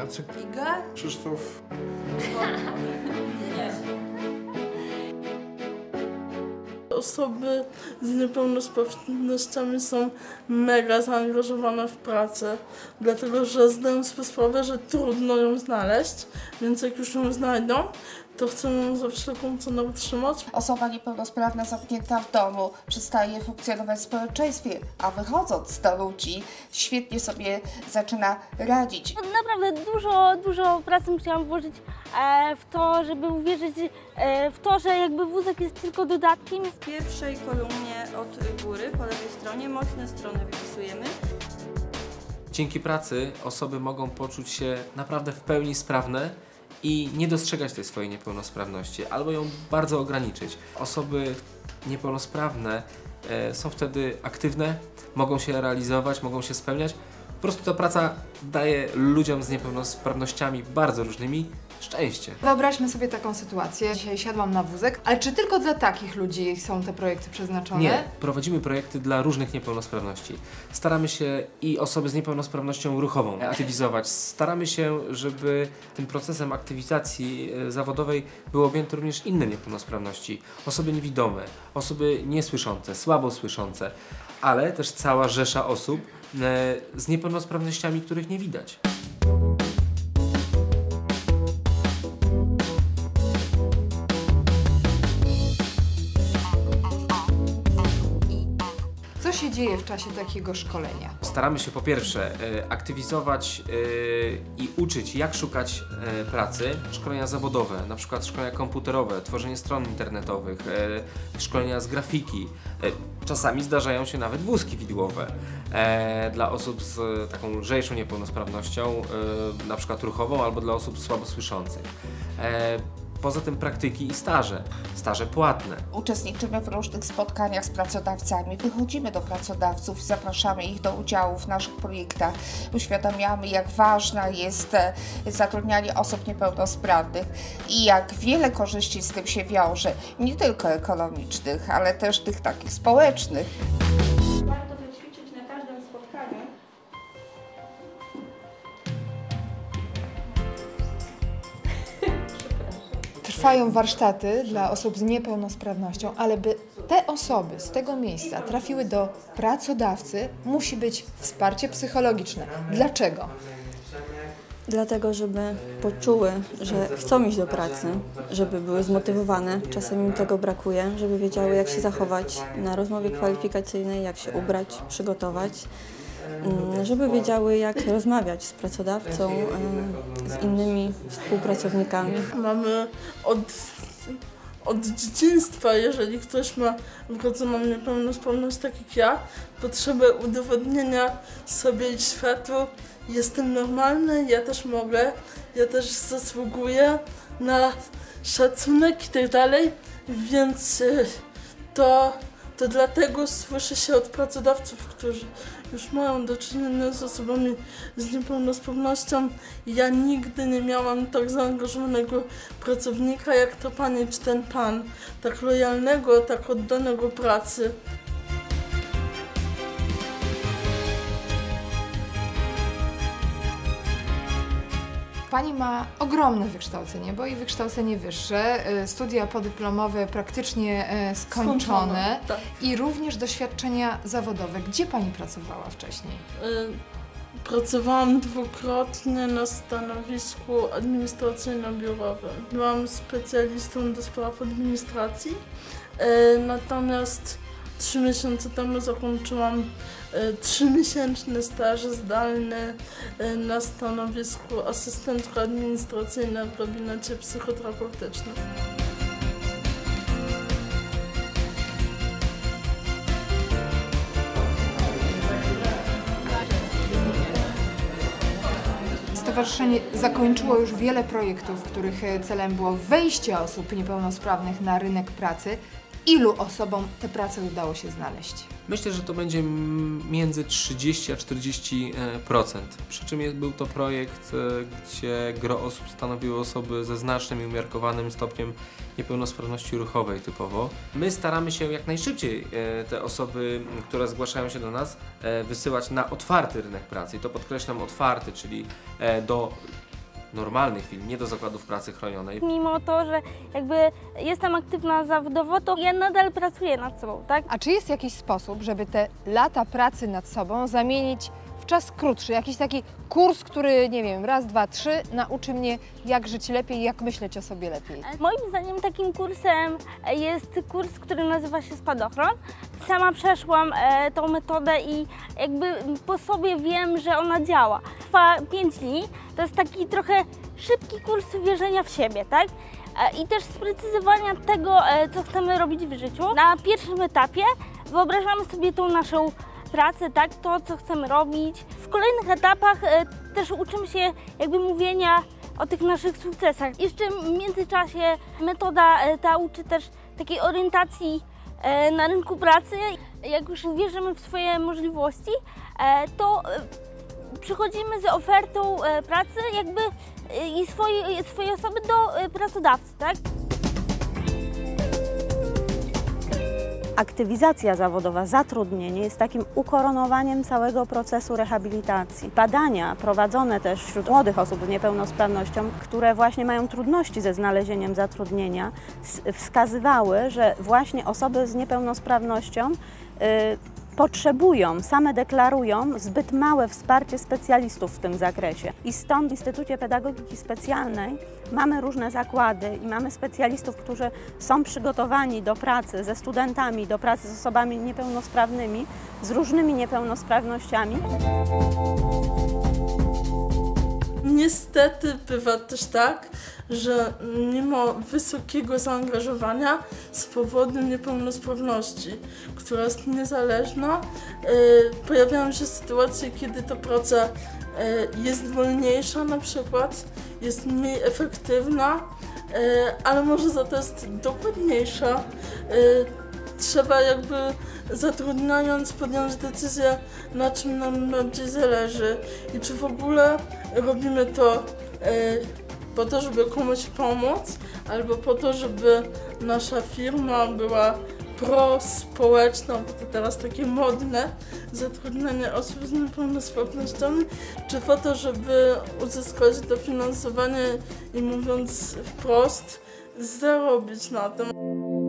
Jacek, Iga? Krzysztof. Osoby z niepełnosprawnościami są mega zaangażowane w pracę, dlatego że zdają sobie sprawę, że trudno ją znaleźć, więc jak już ją znajdą, to chcą ją za wszelką cenę utrzymać. Osoba niepełnosprawna zamknięta w domu przestaje funkcjonować w społeczeństwie, a wychodząc do ludzi świetnie sobie zaczyna radzić. Naprawdę dużo pracy musiałam włożyć w to, żeby uwierzyć w to, że jakby wózek jest tylko dodatkiem. W pierwszej kolumnie od góry, po lewej stronie, mocne strony wypisujemy. Dzięki pracy osoby mogą poczuć się naprawdę w pełni sprawne i nie dostrzegać tej swojej niepełnosprawności, albo ją bardzo ograniczyć. Osoby niepełnosprawne są wtedy aktywne, mogą się realizować, mogą się spełniać. Po prostu ta praca daje ludziom z niepełnosprawnościami bardzo różnymi szczęście. Wyobraźmy sobie taką sytuację. Dzisiaj siadłam na wózek, ale czy tylko dla takich ludzi są te projekty przeznaczone? Nie, prowadzimy projekty dla różnych niepełnosprawności. Staramy się i osoby z niepełnosprawnością ruchową aktywizować. Staramy się, żeby tym procesem aktywizacji zawodowej były objęte również inne niepełnosprawności. Osoby niewidome, osoby niesłyszące, słabo słyszące, ale też cała rzesza osób z niepełnosprawnościami, których nie widać. Co się dzieje w czasie takiego szkolenia? Staramy się po pierwsze aktywizować i uczyć, jak szukać pracy. Szkolenia zawodowe, na przykład szkolenia komputerowe, tworzenie stron internetowych, szkolenia z grafiki. Czasami zdarzają się nawet wózki widłowe dla osób z taką lżejszą niepełnosprawnością, na przykład ruchową, albo dla osób słabo słyszących. Poza tym praktyki i staże płatne. Uczestniczymy w różnych spotkaniach z pracodawcami, wychodzimy do pracodawców, zapraszamy ich do udziału w naszych projektach, uświadamiamy, jak ważne jest zatrudnianie osób niepełnosprawnych i jak wiele korzyści z tym się wiąże, nie tylko ekonomicznych, ale też tych takich społecznych. Warto to ćwiczyć na każdym spotkaniu. Trwają warsztaty dla osób z niepełnosprawnością, ale by te osoby z tego miejsca trafiły do pracodawcy, musi być wsparcie psychologiczne. Dlaczego? Dlatego, żeby poczuły, że chcą iść do pracy, żeby były zmotywowane, czasem im tego brakuje, żeby wiedziały, jak się zachować na rozmowie kwalifikacyjnej, jak się ubrać, przygotować, żeby wiedziały, jak rozmawiać z pracodawcą, z innymi współpracownikami. Mamy od dzieciństwa, jeżeli ktoś ma wrodzoną niepełnosprawność, tak jak ja, potrzebę udowodnienia sobie i światu, jestem normalny, ja też mogę, ja też zasługuję na szacunek i tak dalej, więc to dlatego słyszę się od pracodawców, którzy już mają do czynienia z osobami z niepełnosprawnością. Ja nigdy nie miałam tak zaangażowanego pracownika jak ta pani czy ten pan, tak lojalnego, tak oddanego pracy. Pani ma ogromne wykształcenie, bo i wykształcenie wyższe, studia podyplomowe praktycznie skończone tak. I również doświadczenia zawodowe. Gdzie Pani pracowała wcześniej? Pracowałam dwukrotnie na stanowisku administracyjno-biurowym. Byłam specjalistą do spraw administracji, natomiast 3 miesiące temu zakończyłam 3-miesięczny staż zdalny na stanowisku asystentka administracyjna w gabinecie psychoterapeutycznym. Stowarzyszenie zakończyło już wiele projektów, których celem było wejście osób niepełnosprawnych na rynek pracy. Ilu osobom te prace udało się znaleźć? Myślę, że to będzie między 30 a 40%. Przy czym był to projekt, gdzie gro osób stanowiły osoby ze znacznym i umiarkowanym stopniem niepełnosprawności ruchowej typowo. My staramy się jak najszybciej te osoby, które zgłaszają się do nas, wysyłać na otwarty rynek pracy. I to podkreślam, otwarty, czyli do normalnych firm, nie do zakładów pracy chronionej. Mimo to, że jakby jestem aktywna zawodowo, to ja nadal pracuję nad sobą, tak? A czy jest jakiś sposób, żeby te lata pracy nad sobą zamienić w czas krótszy? Jakiś taki kurs, który, nie wiem, raz, dwa, trzy nauczy mnie, jak żyć lepiej, jak myśleć o sobie lepiej? Moim zdaniem takim kursem jest kurs, który nazywa się Spadochron. Sama przeszłam tą metodę i jakby po sobie wiem, że ona działa. Trwa 5 dni, to jest taki trochę szybki kurs wierzenia w siebie, tak? I też sprecyzowania tego, co chcemy robić w życiu. Na pierwszym etapie wyobrażamy sobie tą naszą pracę, tak, to co chcemy robić. W kolejnych etapach też uczymy się jakby mówienia o tych naszych sukcesach. Jeszcze w międzyczasie metoda ta uczy też takiej orientacji na rynku pracy. Jak już wierzymy w swoje możliwości, to przychodzimy z ofertą pracy jakby i swojej osoby do pracodawcy, tak? Aktywizacja zawodowa, zatrudnienie jest takim ukoronowaniem całego procesu rehabilitacji. Badania prowadzone też wśród młodych osób z niepełnosprawnością, które właśnie mają trudności ze znalezieniem zatrudnienia, wskazywały, że właśnie osoby z niepełnosprawnością potrzebują, same deklarują zbyt małe wsparcie specjalistów w tym zakresie. I stąd w Instytucie Pedagogiki Specjalnej mamy różne zakłady i mamy specjalistów, którzy są przygotowani do pracy ze studentami, do pracy z osobami niepełnosprawnymi, z różnymi niepełnosprawnościami. Niestety bywa też tak, że mimo wysokiego zaangażowania z powodu niepełnosprawności, która jest niezależna, pojawiają się sytuacje, kiedy ta praca jest wolniejsza na przykład, jest mniej efektywna, ale może za to jest dokładniejsza. Trzeba jakby zatrudniając podjąć decyzję, na czym nam bardziej zależy i czy w ogóle robimy to po to, żeby komuś pomóc, albo po to, żeby nasza firma była prospołeczna, bo to teraz takie modne, zatrudnianie osób z niepełnosprawnościami, czy po to, żeby uzyskać dofinansowanie i mówiąc wprost, zarobić na tym.